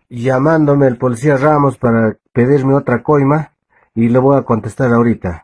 llamándome el policía Ramos para pedirme otra coima y le voy a contestar ahorita.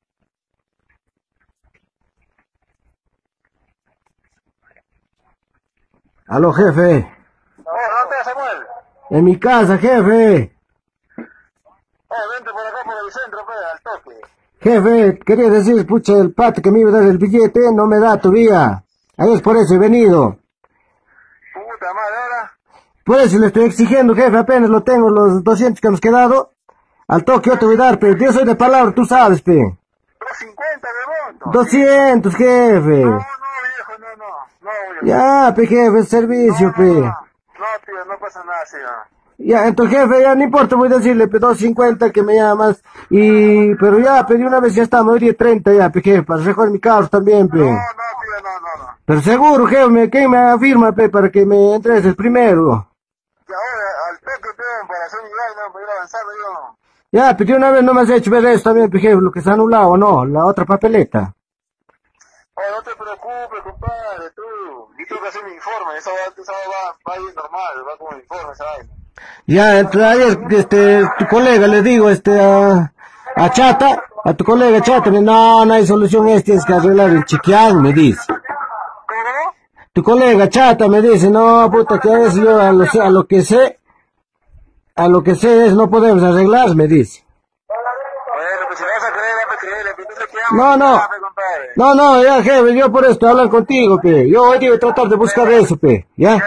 Aló, jefe. ¿Dónde es, Samuel? En mi casa, jefe. Vente por acá por el centro, pues, al toque. Jefe, quería decir, pucha, el pato que me iba a dar el billete no me da todavía. Ahí es por eso he venido. Puta madre, ahora. Por eso le estoy exigiendo, jefe, apenas lo tengo, los 200 que nos quedado. Al toque yo te voy a dar, pero yo soy de palabra, tú sabes, pe. 250 de monto. 200, jefe. No, viejo, no, viejo. Ya, pe, jefe, el servicio, pe. No, tío, no pasa nada, tío. Ya, entonces, jefe, ya no importa, voy a decirle, pe, 250 que me llamas. Pero ya, pedí una vez, ya estamos, hoy día 30 ya, pe, jefe, para recoger mi carro también, pe. No, tío, no. Pero seguro, jefe, ¿quién me afirma, pe, para que me entregues el primero? Y ahora, al toque, tío, para hacer mi vaina, para ir avanzando, yo. Ya, pero de una vez no me has hecho ver eso también, pe, jefe, lo que está anulado, ¿no? La otra papeleta. Oye, no te preocupes, compadre, tú. Yo tengo que hacer mi informe, esa va bien normal, va como informe, esa vaina. Ya, entonces ayer, tu colega le digo, a Chata, a tu colega Chata, no hay solución, tienes que arreglar el chiquián, me dice. ¿Cómo? Tu colega Chata me dice, no, puta, que es yo, a lo que sé es, no podemos arreglar, me dice. Bueno, pues si vas a creer, entonces ¿qué No, ya, jefe, yo por esto hablar contigo, pe. Yo hoy debo tratar de buscar eso, pe, ¿ya?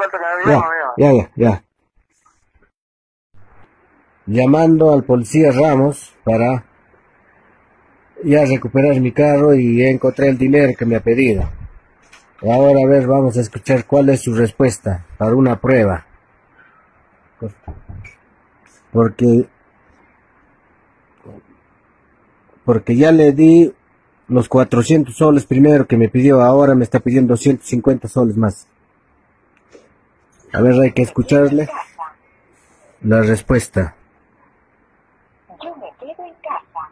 Ya. Llamando al policía Ramos para ya recuperar mi carro y encontré el dinero que me ha pedido. Ahora a ver, vamos a escuchar cuál es su respuesta para una prueba. Porque ya le di los 400 soles primero que me pidió, ahora me está pidiendo 250 soles más. A ver, hay que escucharle la respuesta. Yo me quedo en casa.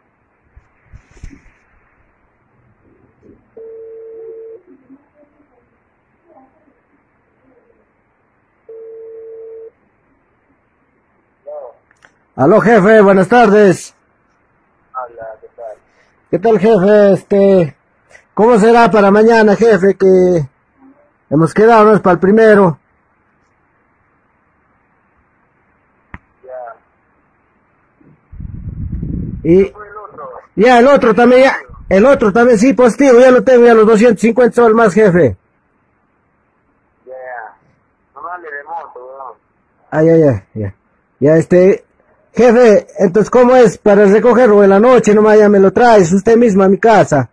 Aló, jefe, buenas tardes. Hola, ¿qué tal? ¿Qué tal, jefe? ¿Cómo será para mañana, jefe? Que hemos quedado, ¿no? Es para el primero. Y ya el otro también, sí, positivo, ya lo tengo, ya los 250 soles más, jefe. No me hable de monto, weón. Ya, jefe, entonces, ¿cómo es para recogerlo en la noche? Nomás ya me lo traes usted mismo a mi casa.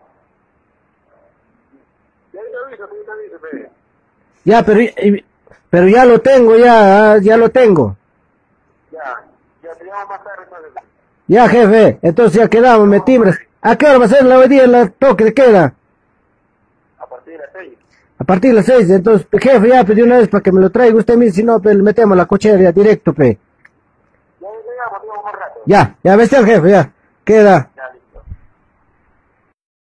Ya te aviso, pe. Ya, pero ya lo tengo, ya lo tengo. Ya te llamo más tarde, entonces. Ya, jefe, entonces ya quedamos, me timbras. ¿A qué hora va a ser la hoy día el toque de queda? A partir de las 6. A partir de las 6, entonces, jefe, ya pedí una vez para que me lo traiga usted mismo, si no, le metemos la cochera ya directo, pe. Ya te llamo, más rato. Ya, bestia el jefe, ya, queda.